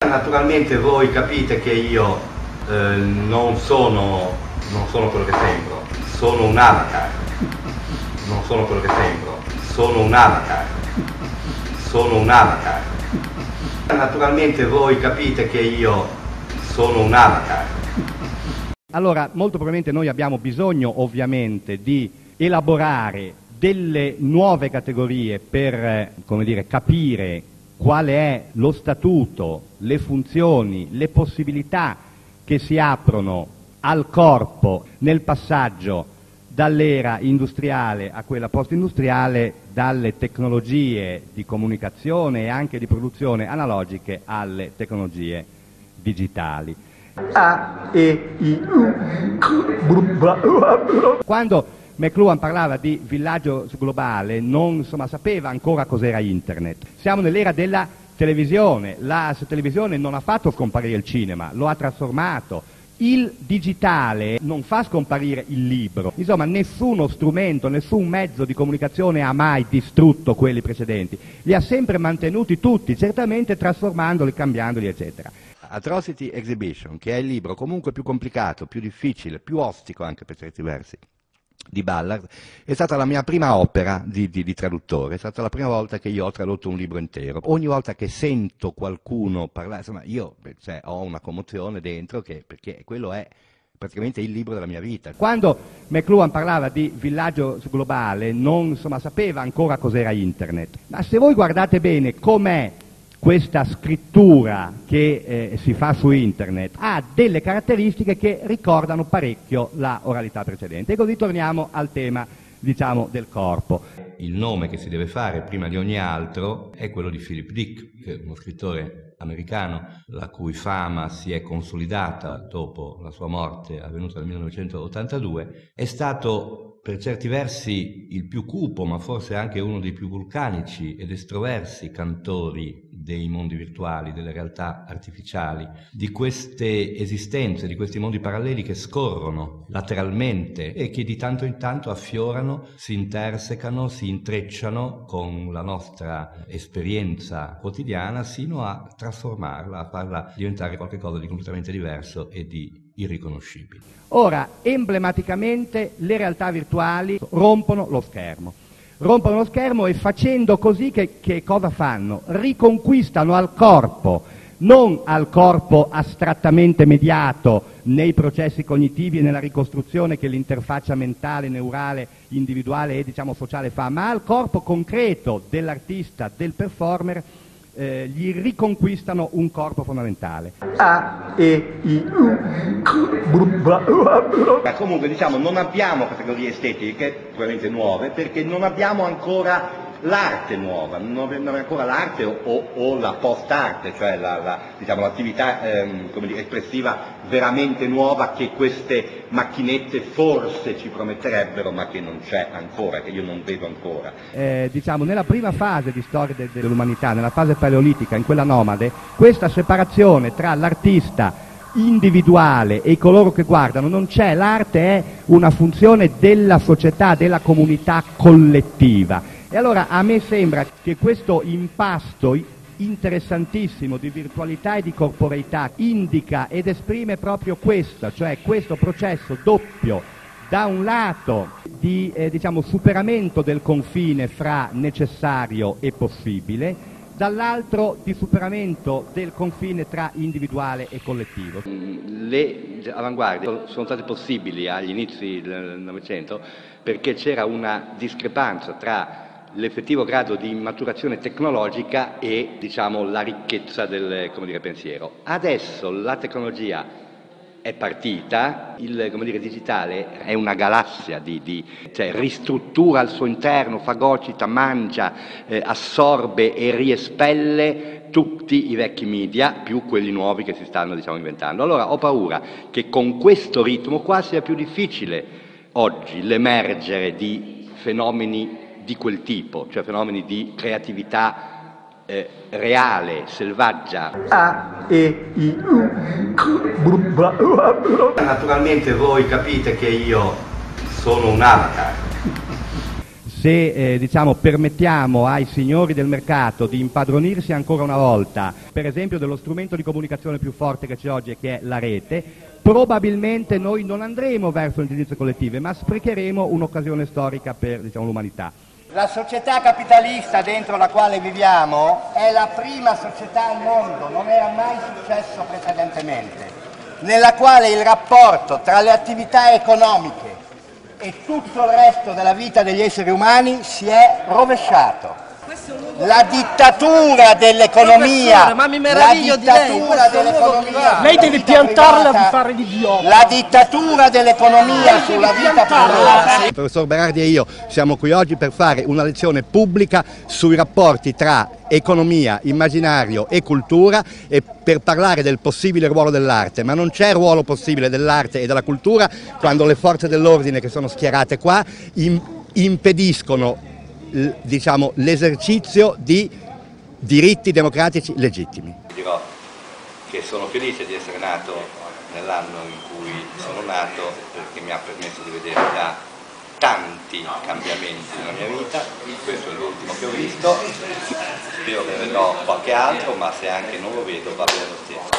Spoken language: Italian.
Naturalmente voi capite che io non sono quello che sembro, sono un avatar. Non sono quello che sembro, sono un avatar. Sono un avatar. Naturalmente voi capite che io sono un avatar. Allora, molto probabilmente noi abbiamo bisogno ovviamente di elaborare delle nuove categorie per, come dire, capire qual è lo statuto, le funzioni, le possibilità che si aprono al corpo nel passaggio dall'era industriale a quella post-industriale, dalle tecnologie di comunicazione e anche di produzione analogiche alle tecnologie digitali. Quando McLuhan parlava di villaggio globale non sapeva ancora cos'era internet. Siamo nell'era della televisione, la televisione non ha fatto scomparire il cinema, lo ha trasformato. Il digitale non fa scomparire il libro, insomma nessuno strumento, nessun mezzo di comunicazione ha mai distrutto quelli precedenti, li ha sempre mantenuti tutti, certamente trasformandoli, cambiandoli eccetera. Atrocity Exhibition, che è il libro comunque più complicato, più difficile, più ostico anche per certi versi, di Ballard, è stata la mia prima opera di traduttore, è stata la prima volta che io ho tradotto un libro intero. Ogni volta che sento qualcuno parlare, insomma, io ho una commozione dentro, perché quello è praticamente il libro della mia vita. Quando McLuhan parlava di villaggio globale non sapeva ancora cos'era internet, ma se voi guardate bene com'è questa scrittura che si fa su internet, ha delle caratteristiche che ricordano parecchio la oralità precedente. E così torniamo al tema, del corpo. Il nome che si deve fare prima di ogni altro è quello di Philip Dick, che è uno scrittore americano la cui fama si è consolidata dopo la sua morte avvenuta nel 1982. È stato per certi versi il più cupo, ma forse anche uno dei più vulcanici ed estroversi cantori dei mondi virtuali, delle realtà artificiali, di queste esistenze, di questi mondi paralleli che scorrono lateralmente e che di tanto in tanto affiorano, si intersecano, si intrecciano con la nostra esperienza quotidiana sino a trasformarla, a farla diventare qualcosa di completamente diverso e di irriconoscibile. Ora, emblematicamente, le realtà virtuali rompono lo schermo e facendo così che cosa fanno? Riconquistano al corpo, non al corpo astrattamente mediato nei processi cognitivi e nella ricostruzione che l'interfaccia mentale, neurale, individuale e sociale fa, ma al corpo concreto dell'artista, del performer, gli riconquistano un corpo fondamentale. Comunque non abbiamo categorie estetiche probabilmente nuove perché non abbiamo ancora l'arte nuova, non abbiamo ancora l'arte o la post-arte, cioè l'attività espressiva veramente nuova che queste macchinette forse ci prometterebbero ma che non c'è ancora, che io non vedo ancora. Nella prima fase di storia dell'umanità, nella fase paleolitica, in quella nomade, questa separazione tra l'artista individuale e coloro che guardano non c'è, l'arte è una funzione della società, della comunità collettiva. E allora a me sembra che questo impasto interessantissimo di virtualità e di corporeità indica ed esprime proprio questo, cioè questo processo doppio, da un lato di superamento del confine fra necessario e possibile, dall'altro di superamento del confine tra individuale e collettivo. Le avanguardie sono state possibili agli inizi del Novecento perché c'era una discrepanza tra l'effettivo grado di maturazione tecnologica e la ricchezza del pensiero. Adesso la tecnologia è partita, il digitale è una galassia ristruttura al suo interno, fagocita, mangia, assorbe e riespelle tutti i vecchi media più quelli nuovi che si stanno inventando. Allora ho paura che con questo ritmo qua sia più difficile oggi l'emergere di fenomeni di quel tipo, cioè fenomeni di creatività reale, selvaggia. Naturalmente voi capite che io sono un avatar. se diciamo, permettiamo ai signori del mercato di impadronirsi ancora una volta, per esempio dello strumento di comunicazione più forte che c'è oggi, che è la rete, probabilmente noi non andremo verso l'intelligenza collettiva, ma sprecheremo un'occasione storica per, diciamo, l'umanità. La società capitalista dentro la quale viviamo è la prima società al mondo, non era mai successo precedentemente, nella quale il rapporto tra le attività economiche e tutto il resto della vita degli esseri umani si è rovesciato. La dittatura dell'economia, lei deve piantarla di fare l'idiota. La dittatura dell'economia sulla vita privata. Il professor Berardi e io siamo qui oggi per fare una lezione pubblica sui rapporti tra economia, immaginario e cultura e per parlare del possibile ruolo dell'arte, ma non c'è ruolo possibile dell'arte e della cultura quando le forze dell'ordine che sono schierate qua impediscono, diciamo, l'esercizio di diritti democratici legittimi. Dirò che sono felice di essere nato nell'anno in cui sono nato, perché mi ha permesso di vedere già tanti cambiamenti nella mia vita. Questo è l'ultimo che ho visto, spero che ne vedrò qualche altro, ma se anche non lo vedo va bene lo stesso.